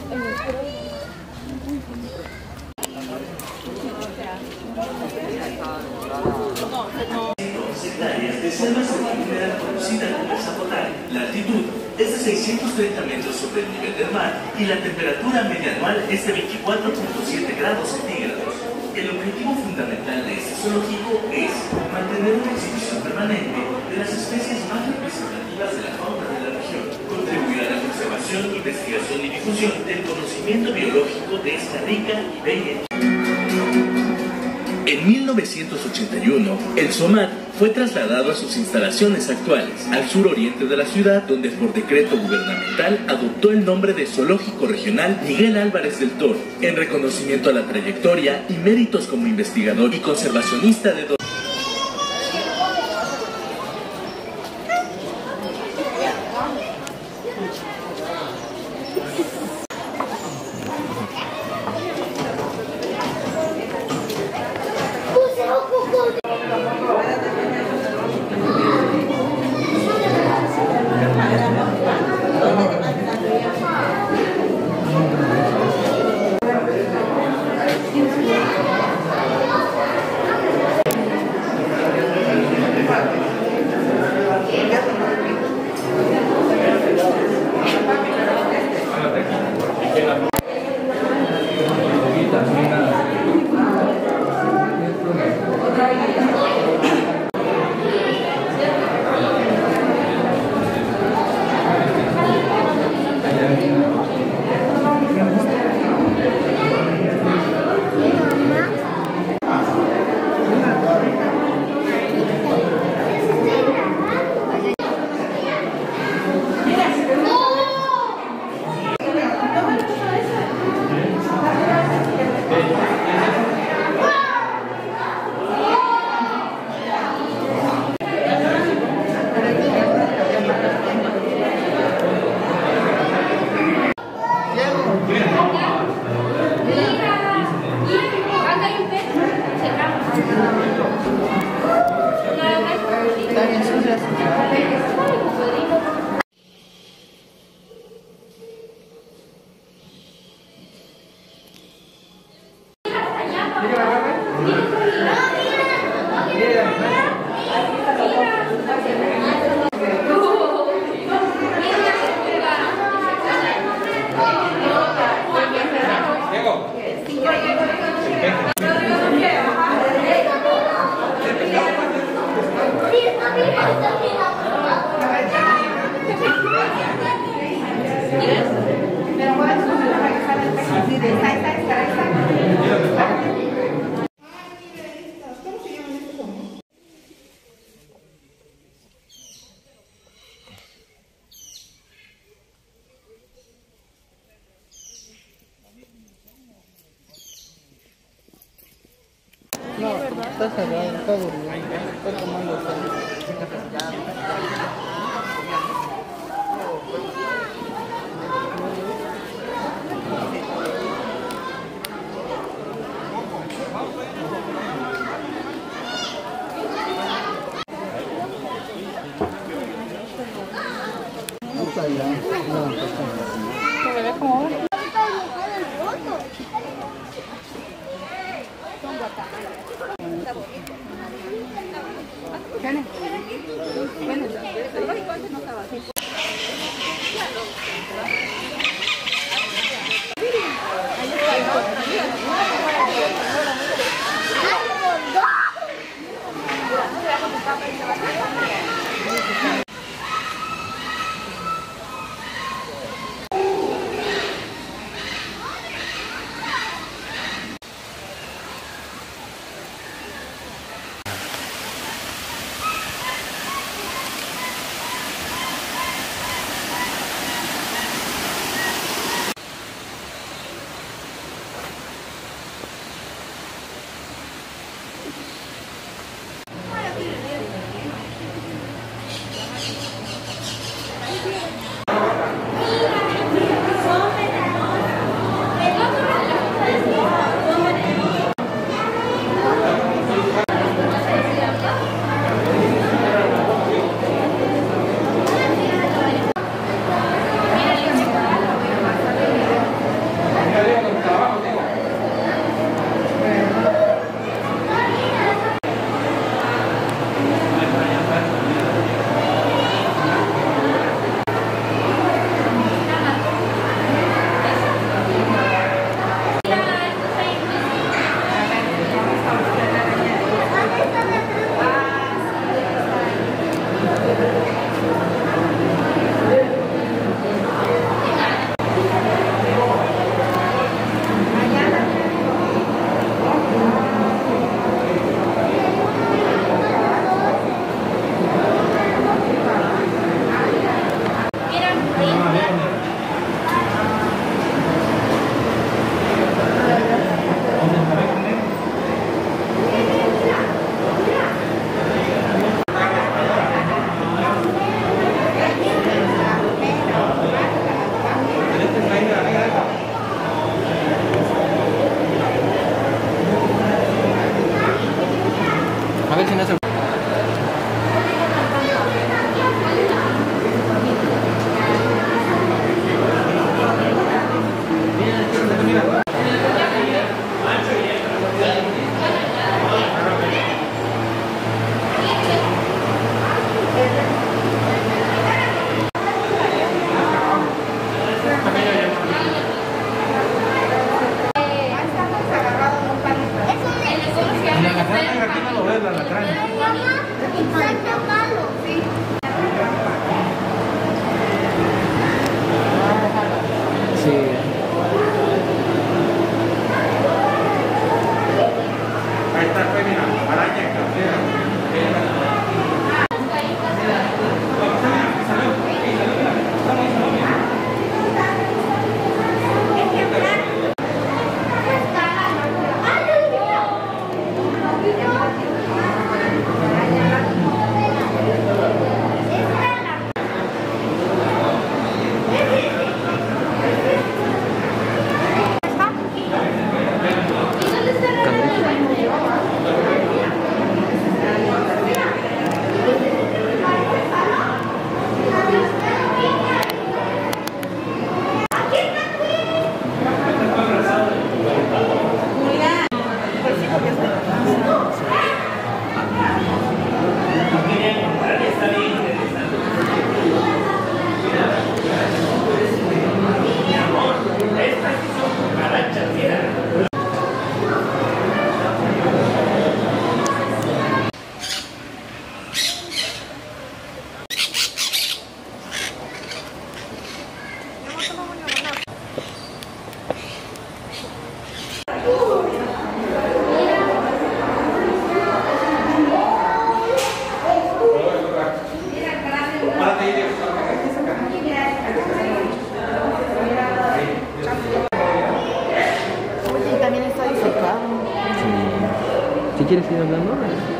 hectáreas de selva semihúmeda producida con el zapotal. La altitud es de 630 metros sobre el nivel del mar y la temperatura media anual es de 24.7 grados centígrados. El objetivo fundamental de este zoológico es mantener una exhibición permanente de las especies más representativas de la fauna de la región, contribuir a la conservación, investigación y difusión del conocimiento biológico de esta rica y bella. En 1981, el SOMAT fue trasladado a sus instalaciones actuales, al suroriente de la ciudad, donde por decreto gubernamental adoptó el nombre de Zoológico Regional Miguel Álvarez del Toro, en reconocimiento a la trayectoria y méritos como investigador y conservacionista de No, está cerrado, está durmiendo, está tomando sol. Está allá. No, ¿se ve cómo va? Está bonito. Bueno, el zoológico antes no estaba así. quieres ir hablando?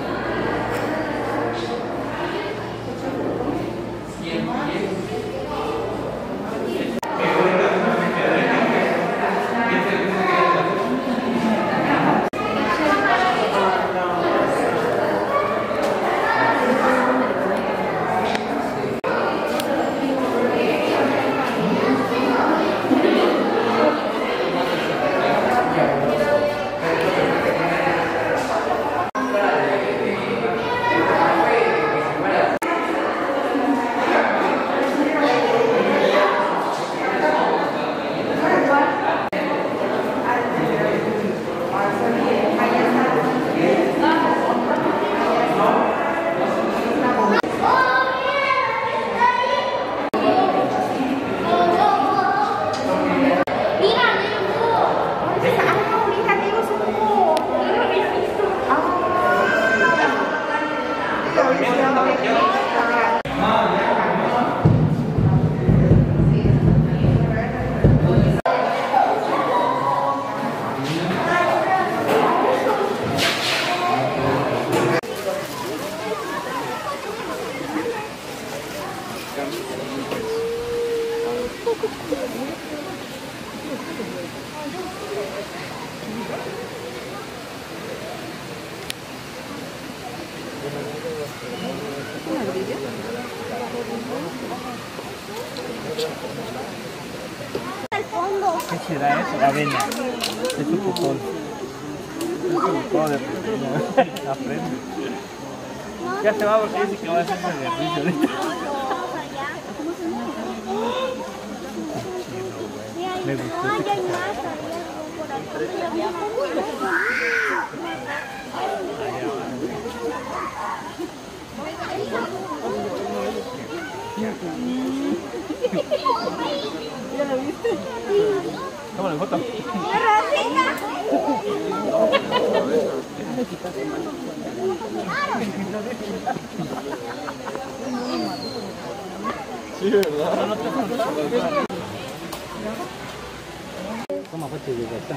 ¿Qué será eso? Avena. Es un putón. Aprende. Ya se va porque dice que va a hacerse de risa ahorita. Me gustó. ¿Ya lo viste? Toma la foto. ¡La ratita! Sí, ¿verdad? Toma foto de gata.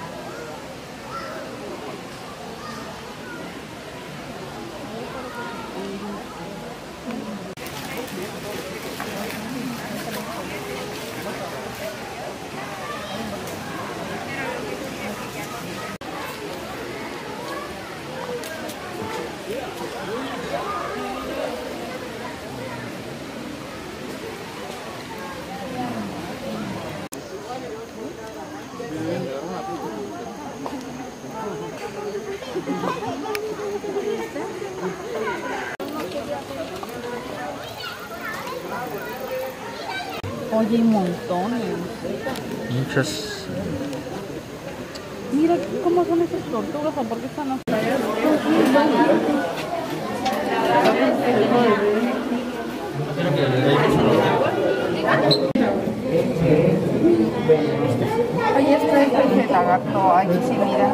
Oye, hay montones. Muchas. Mira cómo son esas tortugas, ¿o por qué están así? Oye, este es el lagarto, aquí sí, mira.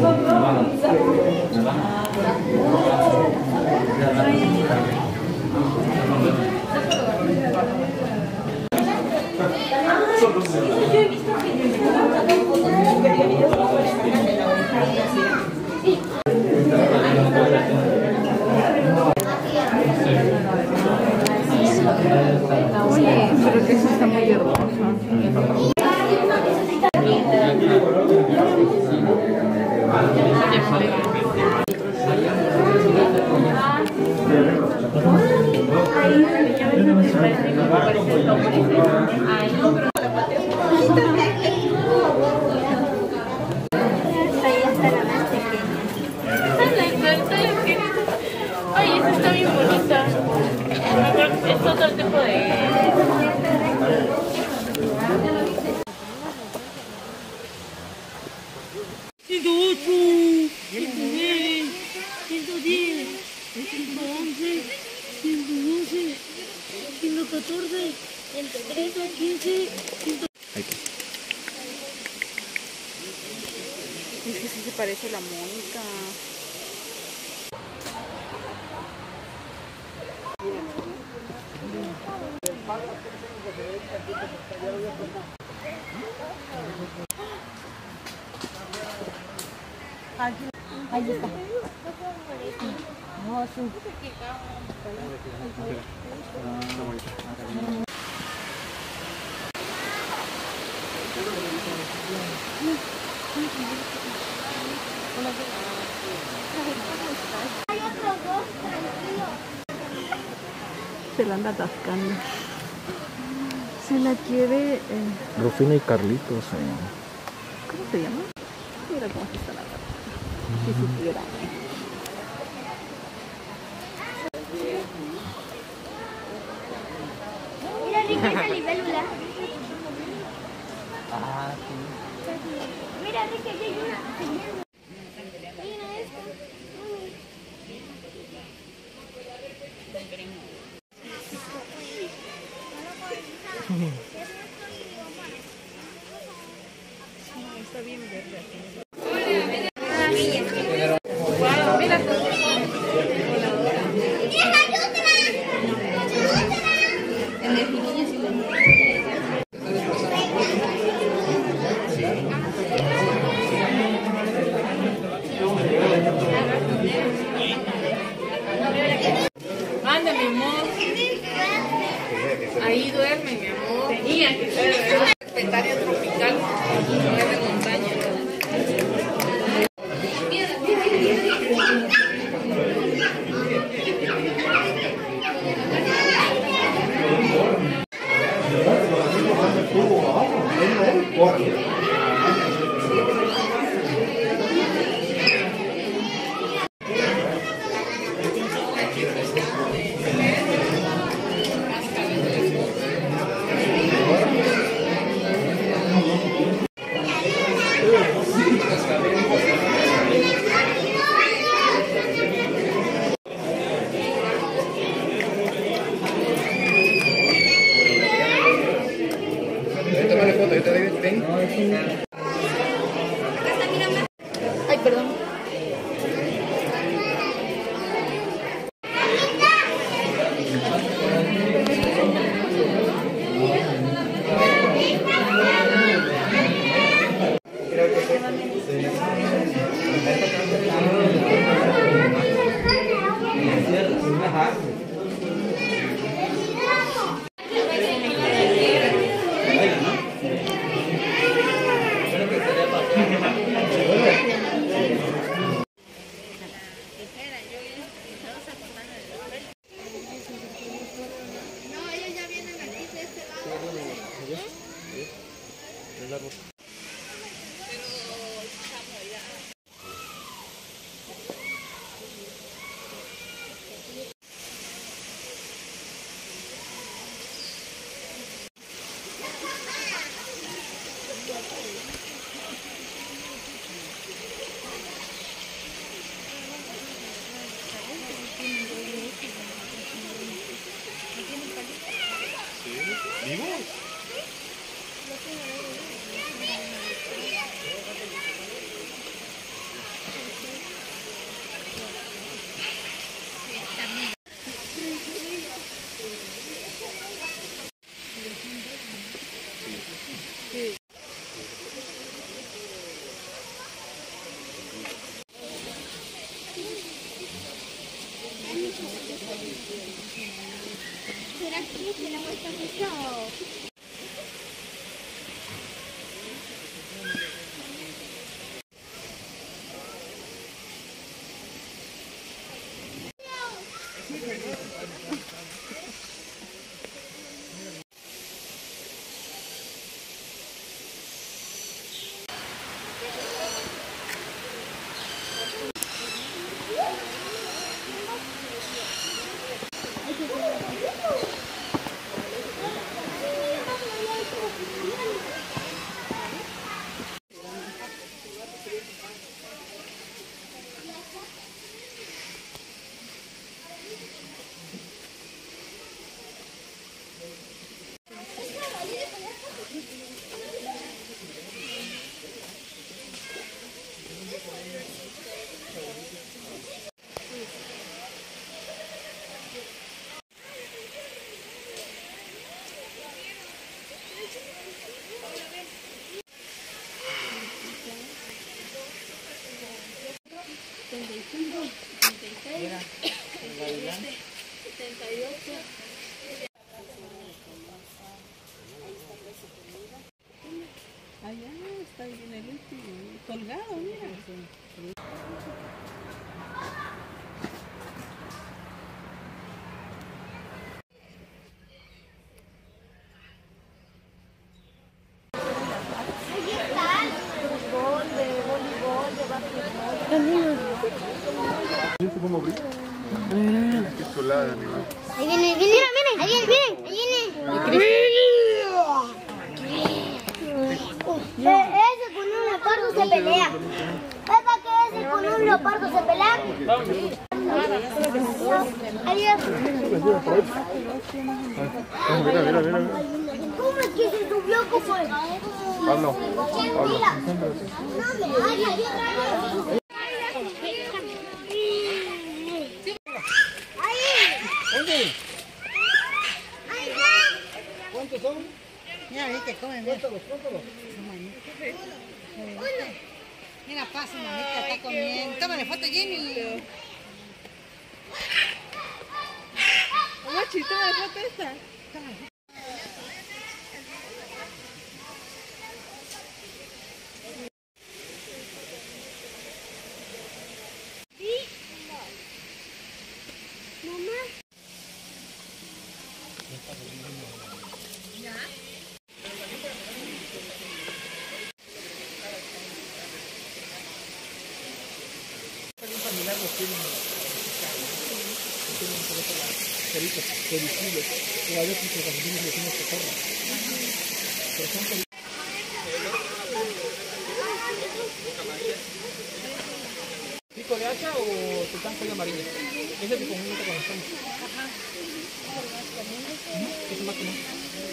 Oye, pero que eso está muy hermoso. Ay, esta está bien bonita. Es otro tipo de... Es que sí se parece a la Mónica. Ahí está. No, sí. Se la anda atascando. Se la quiere... Rufina y Carlitos. ¿Cómo se llama? Mira cómo se está la gata. Si supiera. Mira, Ricky, esa libélula. Ah, sí. Mira, Ricky, aquí hay una. Mira esto. Está bien verde aquí. Anda, mi amor. Ahí duerme, mi amor. Tenía que ser secretaria tropical, de montaña. Ay, perdón. está ahí en el último, colgado, mira. Ahí está. Fútbol, de voleibol, de básquetbol. ¿Viste cómo brilla? Qué chulada de animal. Ahí viene, ahí viene. Miren, ahí viene, ahí viene. Ese con un leopardo se pelea. ¿Verdad que ese con un leopardo se pelea? Adiós. Mira. ¿Cómo es que se subió como el... Pablo. ¿Cuántos son? Mira, viste, come, mira. Cuéntalos. Mira, pasa, mamita, está comiendo. Tómale foto, Jenny. Guachi, tómale foto esta. ¿Pico de hacha o sultán pollo amarillo? Ese es con un con los tonos. Es más común.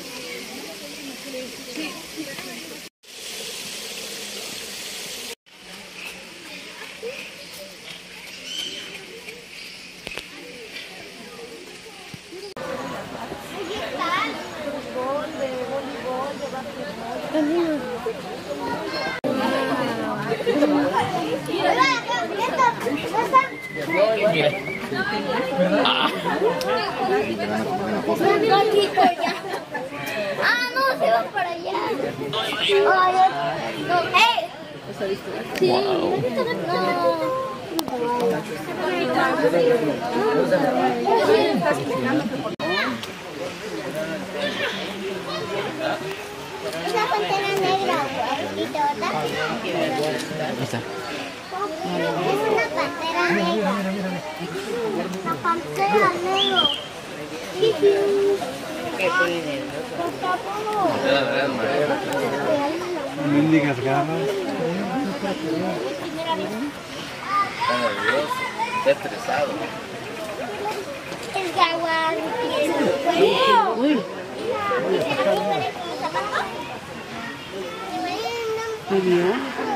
Fútbol, de voleibol, de básquetbol. Ah, no, se va para allá. No, sí, esa pantera negra, ¿verdad? Es una pantera negra. La pantera negra. Mendigas ganas. Está estresado. El jaguar. Uy. ¿Me vio?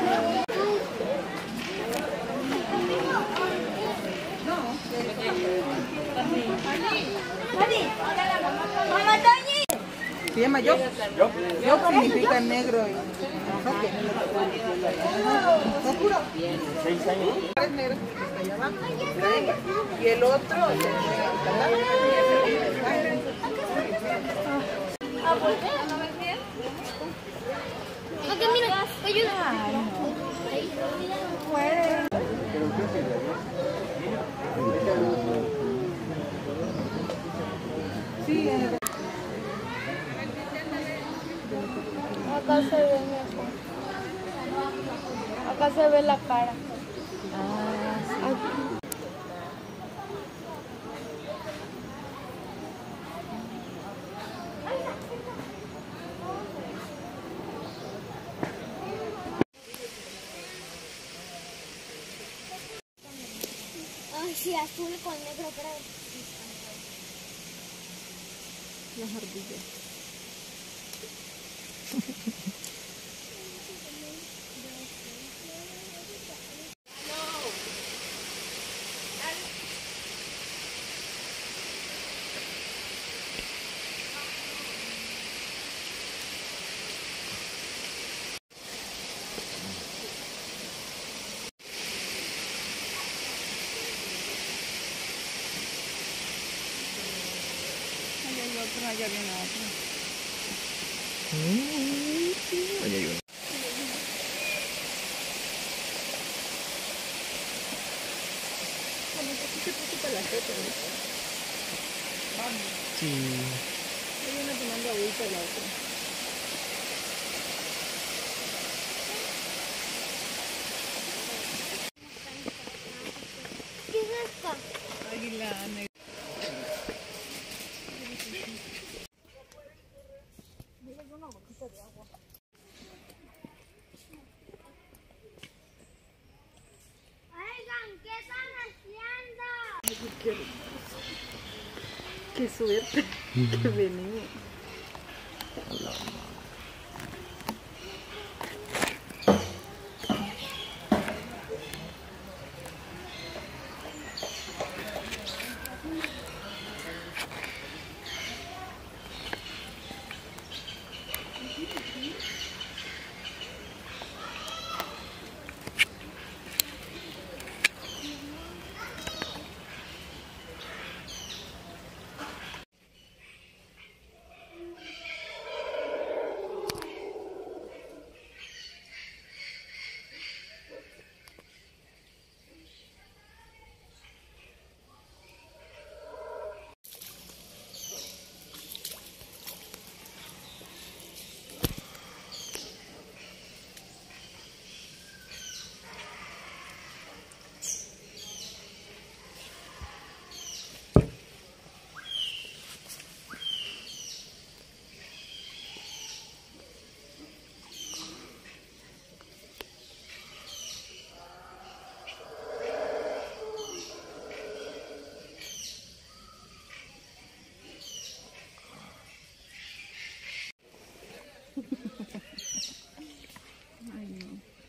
Se llama Yo. Yo significa negro. ¿Oscuro? 6 años. Es negro, está allá abajo. Y el otro es el Ok, mira, ayuda. Acá se ve mejor. Acá se ve la cara. Ay, sí, azul con negro, pero... Las ardillas. Allá viene otro. Ahí hay uno. gusta la foto, ¿no? Sí. Hay una tomando agüita la otra. ¿Qué es esto? Águila negra. Oigan, ¿qué están haciendo? Qué suerte que venimos. Ay, no.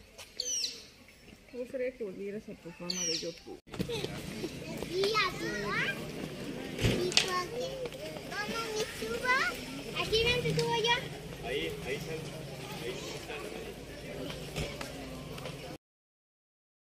Me gustaría que volvieras a tu fama de YouTube. ¿Y a suba? ¿Y por qué? ¿Cómo me subo? ¿Aquí ven, te subo yo? Ahí sale. Ahí está.